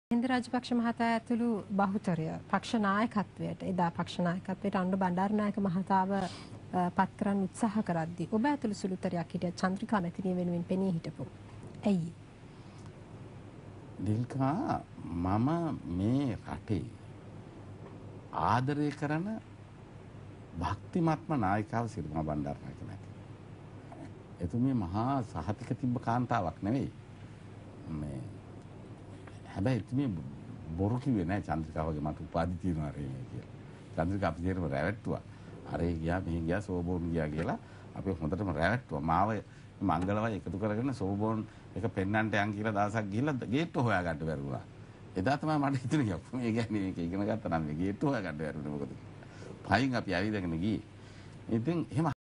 හින්ද රාජපක්ෂ මහතා ඇතුළු බහුතරය පක්ෂ නායකත්වයට එදා පක්ෂ නායකත්වයට අනුර බණ්ඩාරනායක මහතාව පත් කරන්න උත්සාහ කරද්දී ඔබ ඇතුළු සුළුතරයක් හිටිය චන්ද්‍රිකා මැතිණිය වෙනුවෙන් පෙනී හිටපො. ඇයි? දිල්කා මම මේ රටේ ආදරය කරන භක්තිමත්ම නායිකාව සිරිමා බණ්ඩාරනායක මැතිණිය. එතුමිය මහා සහතික තිබ්බ කාන්තාවක් නෙවෙයි. මේ හැබැයි එතුමිය බොරු කිව්වේ නැහැ චන්ද්‍රිකාවගේ මට උපාධි තියෙනවා රේනේ කියලා. චන්ද්‍රිකා අපි දෙරම රැවට්ටුවා. අරේ ගියා මෙහි ගියා සෝබෝන් ගියා කියලා අපි හොඳටම රැවට්ටුවා. මාව මංගලවයි එකතු කරගෙන සෝබෝන් එක පෙන්නන්ට යන් කියලා දවසක් ගිහිල්ලා ගේට්ටුව හොයාගන්න බැරුණා. එදා තමයි මට හිතුනේ මේ කියන්නේ මේක ඉගෙන ගත්තා නම් මේ ගේට්ටුව හොයාගන්න බැරුණේ මොකද? පයින් අපි ඇවිදගෙන ගියේ. ඉතින් එහෙම